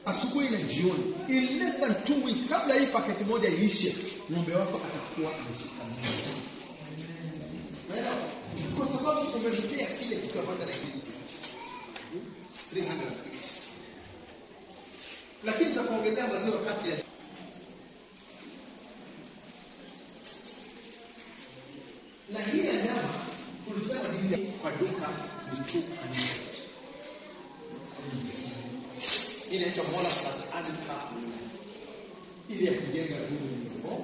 asubuhi na jioni, in less than 2 weeks, kabla hii paketi moja iishe, ng'ombe wako atakuwa ameshika mwili. Kwa sababu umelipia kile kitu ambacho anahitaji. 300. Lakini tutaongezea maziwa kati ya na hii nyama tulisema hizi kwa duka ni 200. Inaitwa mola plus alika ili ya kujenga mwili.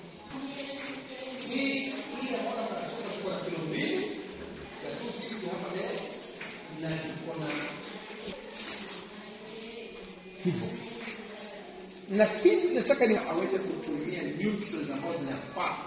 Hii ya mola plus kwa kilo 2 ya tusiki hapa leo na kuna hivyo. Lakini nataka ni aweze kutumia nutrients ambazo zinafaa.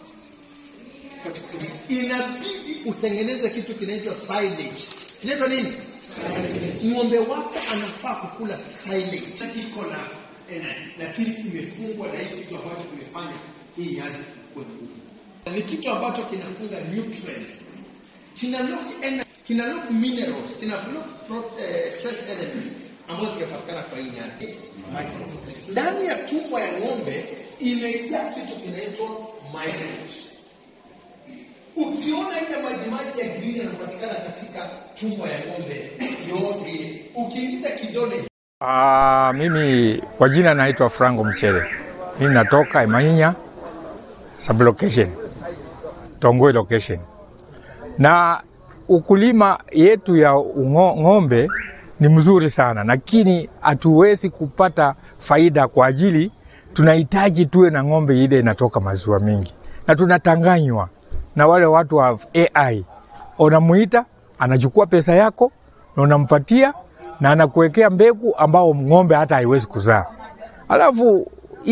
Inabidi utengeneze kitu kinaitwa silage. Kinaitwa nini? Ng'ombe wako anafaa kukula silage. Iko na lakini imefungwa na hii kitu ambacho kimefanya hii nyasi kuwa ngumu. Ni kitu ambacho kinafunga nutrients. Kina lock minerals, kina lock trace elements ambazo zinapatikana kwa hii nyasi. Ndani ya tumbo ya ng'ombe imejaa kitu kinaitwa minerals. Ukiona ile maji ya green yanapatikana katika tumbo ya ng'ombe yote, ukiingiza kidole. Mimi kwa jina naitwa Frango Mchele. Mimi natoka Imanya sublocation, Tongwe location. Na ukulima yetu ya ng'ombe ni mzuri sana, lakini hatuwezi kupata faida kwa ajili tunahitaji tuwe na ng'ombe ile inatoka maziwa mengi. Na tunatanganywa na wale watu wa AI. Unamuita, anachukua pesa yako na unampatia na anakuwekea mbegu ambao ng'ombe hata haiwezi kuzaa. Alafu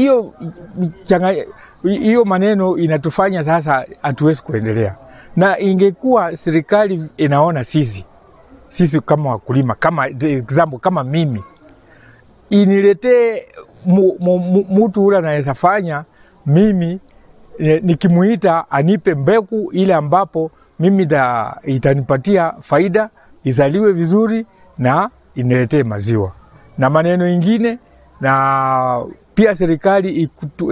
hiyo maneno inatufanya sasa hatuwezi kuendelea. Na ingekuwa serikali inaona sisi kama wakulima, kama example kama mimi, iniletee mtu ule anaweza fanya mimi nikimuita anipe mbegu ile ambapo mimi itanipatia faida, izaliwe vizuri na iniletee maziwa. Na maneno ingine, na pia serikali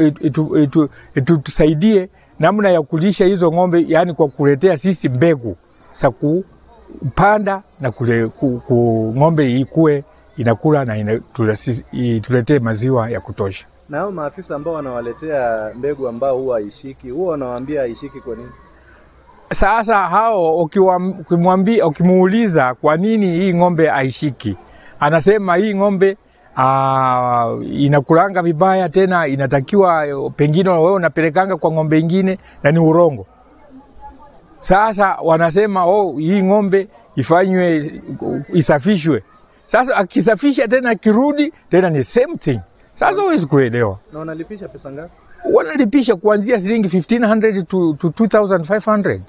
itusaidie namna ya kulisha hizo ng'ombe, yani kwa kuletea sisi mbegu za kupanda na ng'ombe ikue inakula na tuletee maziwa ya kutosha. Na hao maafisa ambao wanawaletea mbegu ambao huwa haishiki, huwa wanawaambia haishiki kwa nini? Sasa hao ukimuuliza kwa nini hii ng'ombe haishiki, anasema hii ng'ombe inakulanga vibaya, tena inatakiwa pengine wewe unapelekanga kwa ng'ombe ingine na ni urongo. Sasa wanasema hii ng'ombe ifanywe isafishwe. Sasa akisafisha tena kirudi tena ni same thing. Sasa huwezi kuelewa. Na wanalipisha pesa ngapi? Wanalipisha kuanzia shilingi 1500 to 2500.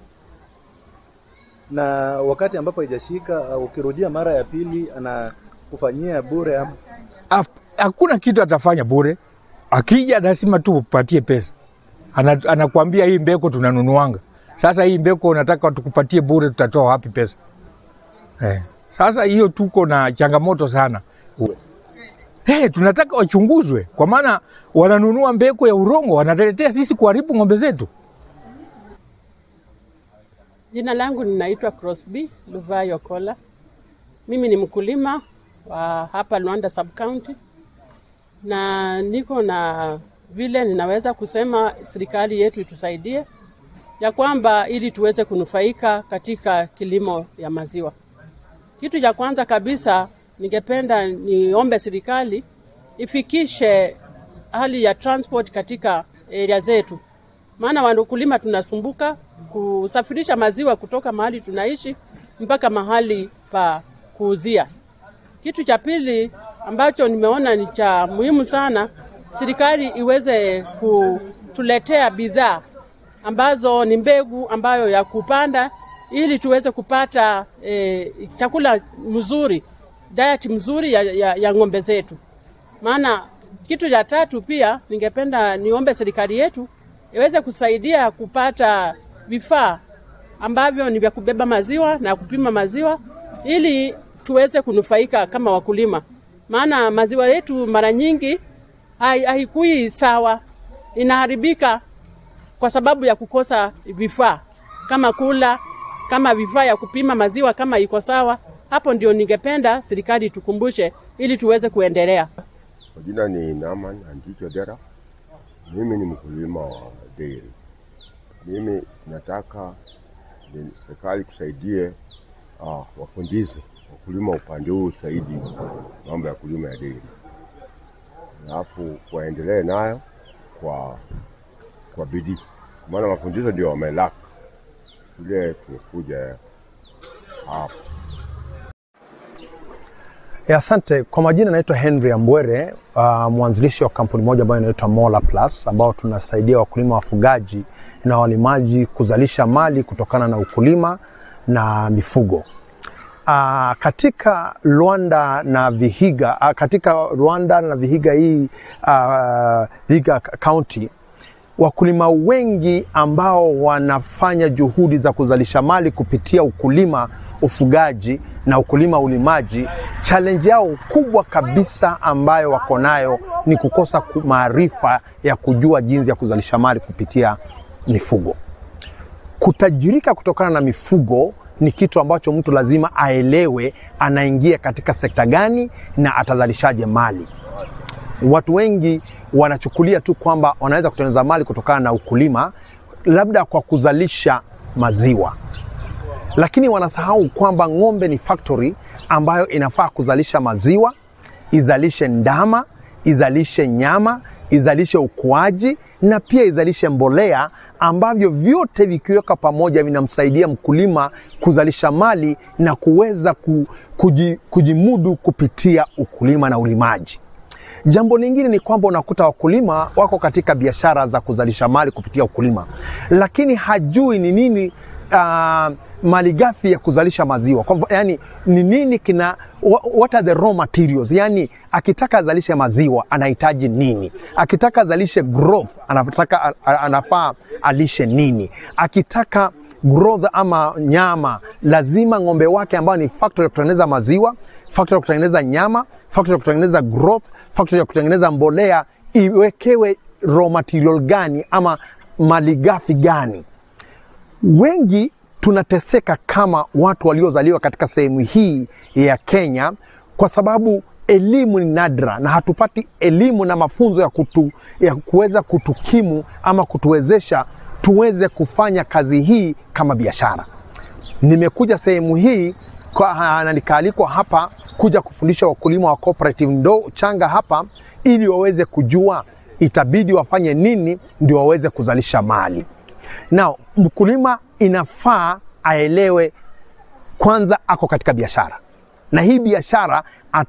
Na wakati ambapo haijashika, ukirudia mara ya pili anakufanyia bure ama? Hakuna kitu atafanya bure. Akija lazima tu upatie pesa. Anakuambia hii mbeko tunanunuanga. Sasa hii mbeko unataka tukupatie bure, tutatoa wapi pesa? Sasa hiyo tuko na changamoto sana. Tunataka wachunguzwe, kwa maana wananunua mbeko ya urongo, wanaletea sisi kuharibu ng'ombe zetu. Jina langu ninaitwa Crosby Luvayo Kola. Mimi ni mkulima wa hapa Luanda sub county, na niko na vile ninaweza kusema serikali yetu itusaidie ya kwamba ili tuweze kunufaika katika kilimo ya maziwa. Kitu cha kwanza kabisa ningependa niombe serikali ifikishe hali ya transport katika area zetu. Maana wakulima tunasumbuka kusafirisha maziwa kutoka mahali tunaishi mpaka mahali pa kuuzia. Kitu cha pili ambacho nimeona ni cha muhimu sana, serikali iweze kutuletea bidhaa ambazo ni mbegu ambayo ya kupanda ili tuweze kupata chakula mzuri, diet mzuri ya ng'ombe zetu. Maana kitu cha tatu pia ningependa niombe serikali yetu iweze kusaidia kupata vifaa ambavyo ni vya kubeba maziwa na kupima maziwa ili tuweze kunufaika kama wakulima. maana maziwa yetu mara nyingi haikui sawa, inaharibika kwa sababu ya kukosa vifaa kama kula, kama vifaa ya kupima maziwa kama iko sawa. Hapo ndio ningependa serikali tukumbushe ili tuweze kuendelea. Jina ni Herman Dera. Mimi ni mkulima wa dairy. Mimi nataka serikali kusaidie wafundishe wakulima upande huu zaidi mambo ya kulima ya dairy. Alafu waendelee nayo kwa bidii. Maana mafundisho ndio wamelaka. Ile tumekuja hapo. Asante. Kwa majina naitwa Henry Ambwere, mwanzilishi wa kampuni moja ambayo inaitwa Mola Plus, ambao tunasaidia wakulima wafugaji na walimaji kuzalisha mali kutokana na ukulima na mifugo. Katika Rwanda na Vihiga, hii Vihiga County, wakulima wengi ambao wanafanya juhudi za kuzalisha mali kupitia ukulima, ufugaji na ukulima ulimaji, challenge yao kubwa kabisa ambayo wako nayo ni kukosa maarifa ya kujua jinsi ya kuzalisha mali kupitia mifugo. Kutajirika kutokana na mifugo ni kitu ambacho mtu lazima aelewe anaingia katika sekta gani na atazalishaje mali. Watu wengi wanachukulia tu kwamba wanaweza kutengeneza mali kutokana na ukulima, labda kwa kuzalisha maziwa. Lakini wanasahau kwamba ng'ombe ni factory ambayo inafaa kuzalisha maziwa, izalishe ndama, izalishe nyama, izalishe ukuaji na pia izalishe mbolea, ambavyo vyote vikiweka pamoja vinamsaidia mkulima kuzalisha mali na kuweza kujimudu kupitia ukulima na ulimaji. Jambo lingine ni kwamba unakuta wakulima wako katika biashara za kuzalisha mali kupitia ukulima, lakini hajui ni nini malighafi ya kuzalisha maziwa. Yani ni nini what are the raw materials? Yani akitaka azalishe maziwa anahitaji nini? Akitaka azalishe growth anafaa alishe nini? Akitaka growth ama nyama, lazima ng'ombe wake ambao ni factory ya kutengeneza maziwa, factory ya kutengeneza nyama, factory ya kutengeneza growth, factory ya kutengeneza mbolea, iwekewe raw material gani ama malighafi gani? Wengi tunateseka kama watu waliozaliwa katika sehemu hii ya Kenya kwa sababu elimu ni nadra na hatupati elimu na mafunzo ya kuweza kutukimu ama kutuwezesha tuweze kufanya kazi hii kama biashara. Nimekuja sehemu hii na nikaalikwa hapa kuja kufundisha wakulima wa cooperative changa hapa ili waweze kujua itabidi wafanye nini ndio waweze kuzalisha mali. Now, mkulima inafaa aelewe kwanza ako katika biashara. Na hii biashara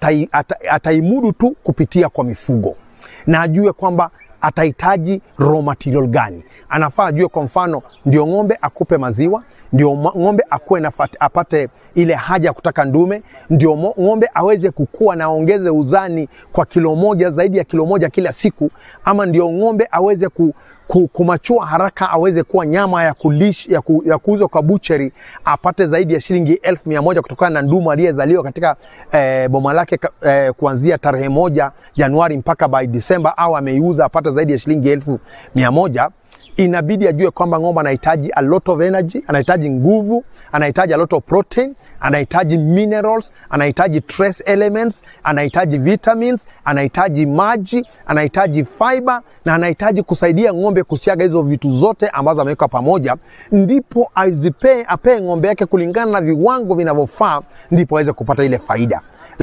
ataimudu tu kupitia kwa mifugo. Na ajue kwamba atahitaji raw material gani. Anafaa ajue kwa mfano ndio ng'ombe akupe maziwa, ndio ng'ombe apate ile haja ya kutaka ndume, ndio ng'ombe aweze kukua na aongeze uzani kwa kilo moja, zaidi ya kilo moja kila siku, ama ndio ng'ombe aweze kumachua haraka, aweze kuwa nyama ya kuuzwa kwa butchery, apate zaidi ya shilingi 1,100 kutokana na ndume aliyezaliwa katika boma lake kuanzia tarehe 1 Januari mpaka by December, au ameiuza apate zaidi ya shilingi 1,100. Inabidi ajue kwamba ng'ombe anahitaji a lot of energy, anahitaji nguvu, anahitaji a lot of protein, anahitaji minerals, anahitaji trace elements, anahitaji vitamins, anahitaji maji, anahitaji fiber, na anahitaji kusaidia ng'ombe kusiaga hizo vitu zote ambazo ameweka pamoja, ndipo apee ng'ombe yake kulingana na viwango vinavyofaa, ndipo aweze kupata ile faida.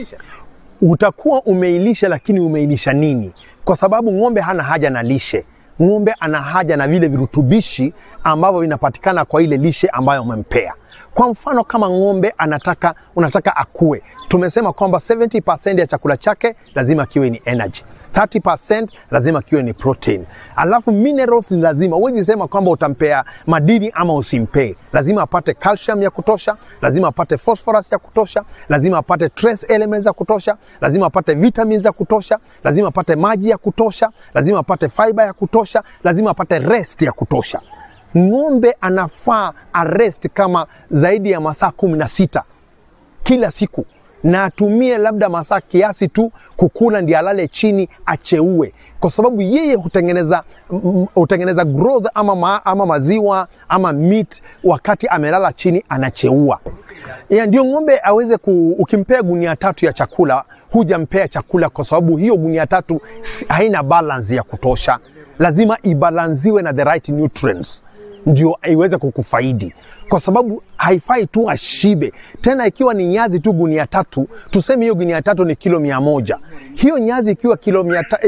Utakuwa umeilisha, lakini umeilisha nini? Kwa sababu ng'ombe hana haja na lishe. Ng'ombe ana haja na vile virutubishi ambavyo vinapatikana kwa ile lishe ambayo umempea. Kwa mfano kama ng'ombe unataka akue, tumesema kwamba 70% ya chakula chake lazima kiwe ni energy, 30% lazima kiwe ni protein. Alafu minerals ni lazima. Huwezi sema kwamba utampea madini ama usimpee. Lazima apate calcium ya kutosha, lazima apate phosphorus ya kutosha, lazima apate trace elements ya kutosha, lazima apate vitamins ya kutosha, lazima apate maji ya kutosha, lazima apate fiber ya kutosha, lazima apate rest ya kutosha. Ng'ombe anafaa arest kama zaidi ya masaa 16 kila siku. na atumie labda masaa kiasi tu kukula, ndiye alale chini acheue, kwa sababu yeye hutengeneza growth ama maziwa ama meat wakati amelala chini anacheua. Ndio ng'ombe aweze ukimpea gunia 3 ya chakula, hujampea chakula, kwa sababu hiyo gunia 3 haina balance ya kutosha. Lazima ibalanziwe na the right nutrients ndio iweze kukufaidi, kwa sababu haifai tu ashibe. Tena ikiwa ni nyazi tu gunia 3, tuseme hiyo gunia 3 ni kilo 100. Hiyo nyazi ikiwa kilo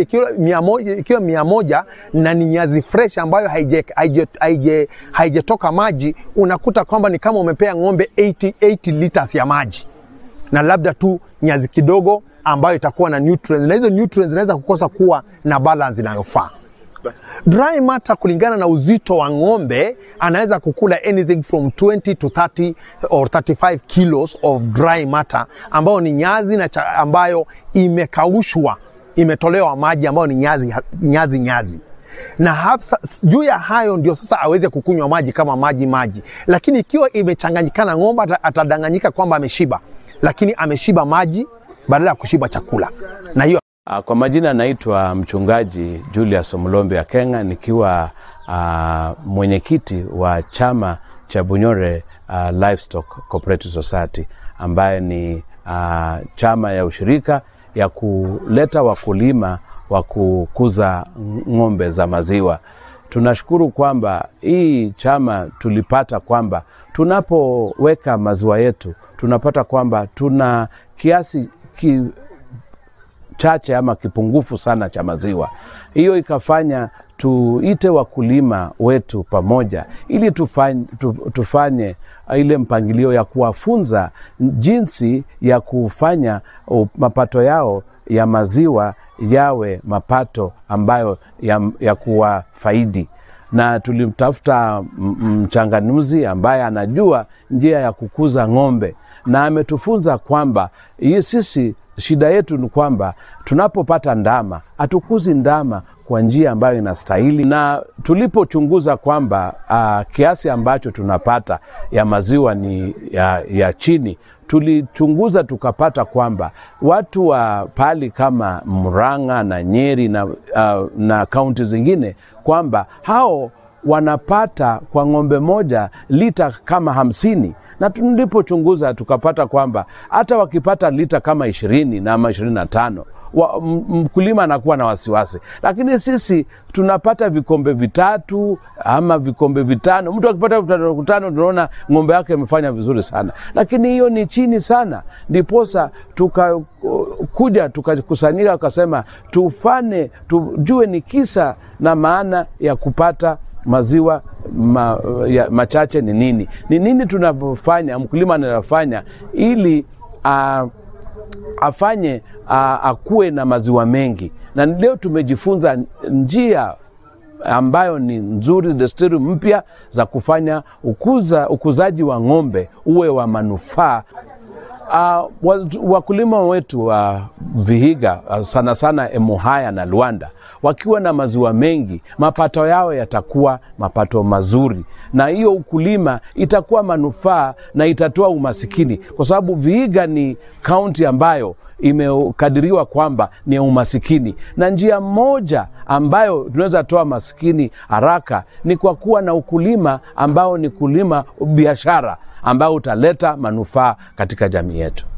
100 na ni nyazi fresh ambayo haijatoka maji, unakuta kwamba ni kama umepea ng'ombe 80 liters ya maji na labda tu nyazi kidogo ambayo itakuwa na nutrients, na hizo nutrients zinaweza kukosa kuwa na balance inayofaa. Dry matter kulingana na uzito wa ng'ombe anaweza kukula anything from 20 to 30 or 35 kilos of dry matter, ambayo ni nyazi ambayo imekaushwa, imetolewa maji, ambayo ni nyazi. Na juu ya hayo ndio sasa aweze kukunywa maji kama maji. Lakini ikiwa imechanganyikana, ng'ombe atadanganyika kwamba ameshiba, lakini ameshiba maji badala ya kushiba chakula. Na hiyo kwa majina naitwa mchungaji Julius Omulombe ya Kenya, nikiwa mwenyekiti wa chama cha Bunyore Livestock Cooperative Society, ambaye ni chama ya ushirika ya kuleta wakulima wa kukuza ng'ombe za maziwa. Tunashukuru kwamba hii chama tulipata kwamba tunapoweka maziwa yetu tunapata kwamba tuna kiasi chache ama kipungufu sana cha maziwa. Hiyo ikafanya tuite wakulima wetu pamoja ili tufanye ile mpangilio ya kuwafunza jinsi ya kufanya mapato yao ya maziwa yawe mapato ambayo ya kuwafaidi. Na tulimtafuta mchanganuzi ambaye anajua njia ya kukuza ng'ombe, na ametufunza kwamba sisi shida yetu ni kwamba tunapopata ndama hatukuzi ndama kwa njia ambayo inastahili. Na tulipochunguza kwamba kiasi ambacho tunapata ya maziwa ni ya chini, tulichunguza tukapata kwamba watu wa pali kama Murang'a na Nyeri na kaunti zingine kwamba hao wanapata kwa ng'ombe moja lita kama 50. Na tulipochunguza tukapata kwamba hata wakipata lita kama 20 na ama 25, mkulima anakuwa na wasiwasi. Lakini sisi tunapata vikombe 3 ama vikombe 5. Mtu akipata 5 tunaona ng'ombe yake imefanya vizuri sana. Lakini hiyo ni chini sana. Ndiposa tukakusanyika tukasema tujue ni kisa na maana ya kupata maziwa machache ni nini. Ni nini tunapofanya, mkulima anafanya ili afanye akuwe na maziwa mengi. Na leo tumejifunza njia ambayo ni nzuri, desturi mpya za kufanya ukuzaji wa ng'ombe uwe wa manufaa. Wakulima wetu wa Vihiga sana sana Emuhaya na Luanda wakiwa na maziwa mengi, mapato yao yatakuwa mapato mazuri, na hiyo ukulima itakuwa manufaa na itatoa umasikini, kwa sababu Vihiga ni kaunti ambayo imekadiriwa kwamba ni umasikini. Na njia moja ambayo tunaweza toa masikini haraka ni kwa kuwa na ukulima ambao ni kulima biashara ambao utaleta manufaa katika jamii yetu.